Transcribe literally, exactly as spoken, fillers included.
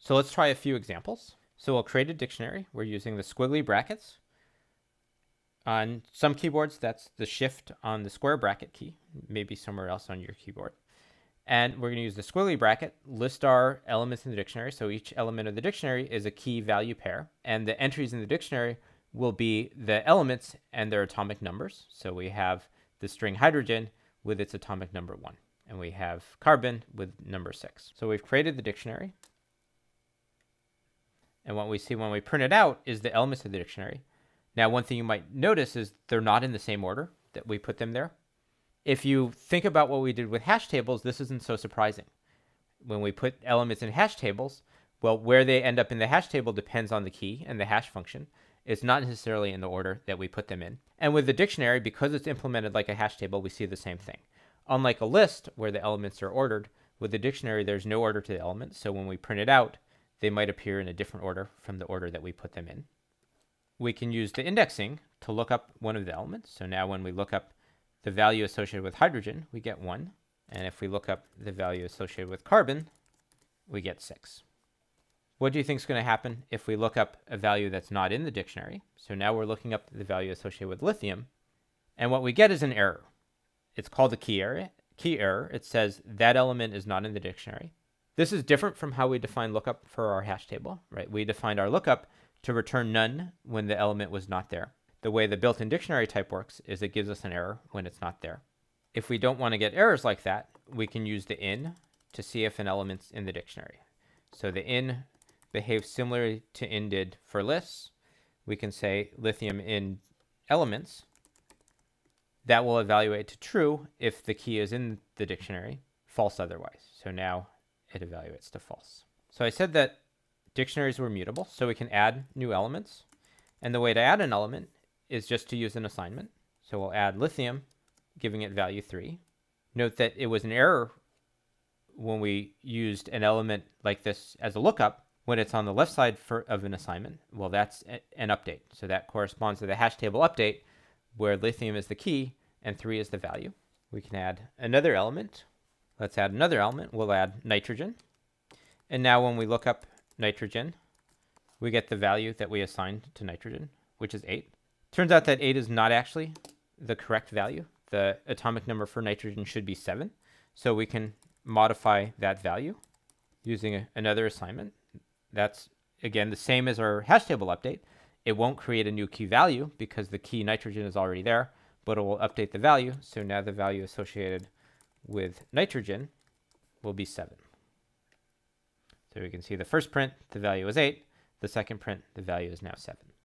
So let's try a few examples. So we'll create a dictionary. We're using the squiggly brackets. On some keyboards, that's the shift on the square bracket key, maybe somewhere else on your keyboard. And we're going to use the squiggly bracket, list our elements in the dictionary. So each element of the dictionary is a key value pair. And the entries in the dictionary will be the elements and their atomic numbers. So we have the string hydrogen with its atomic number one. And we have carbon with number six. So we've created the dictionary. And what we see when we print it out is the elements of the dictionary. Now, one thing you might notice is they're not in the same order that we put them there. If you think about what we did with hash tables, this isn't so surprising. When we put elements in hash tables, well, where they end up in the hash table depends on the key and the hash function. It's not necessarily in the order that we put them in. And with the dictionary, because it's implemented like a hash table, we see the same thing. Unlike a list where the elements are ordered, with the dictionary, there's no order to the elements. So when we print it out, they might appear in a different order from the order that we put them in. We can use the indexing to look up one of the elements. So now when we look up the value associated with hydrogen, we get one. And if we look up the value associated with carbon, we get six. What do you think is going to happen if we look up a value that's not in the dictionary? So now we're looking up the value associated with lithium. And what we get is an error. It's called a key error. Key error. It says that element is not in the dictionary. This is different from how we define lookup for our hash table, right? We defined our lookup to return none when the element was not there. The way the built-in dictionary type works is it gives us an error when it's not there. If we don't want to get errors like that, we can use the in to see if an element's in the dictionary. So the in behaves similarly to in did for lists. We can say lithium in elements. That will evaluate to true if the key is in the dictionary, false otherwise. So now it evaluates to false. So I said that dictionaries were mutable, so we can add new elements. And the way to add an element is just to use an assignment. So we'll add lithium, giving it value three. Note that it was an error when we used an element like this as a lookup when it's on the left side for, of an assignment. Well, that's a, an update. So that corresponds to the hash table update where lithium is the key and three is the value. We can add another element. Let's add another element. We'll add nitrogen. And now when we look up nitrogen, we get the value that we assigned to nitrogen, which is eight. Turns out that eight is not actually the correct value. The atomic number for nitrogen should be seven. So we can modify that value using a, another assignment. That's, again, the same as our hash table update. It won't create a new key value because the key nitrogen is already there, but it will update the value. So now the value associated with nitrogen will be seven. So we can see the first print, the value is eight. The second print, the value is now seven.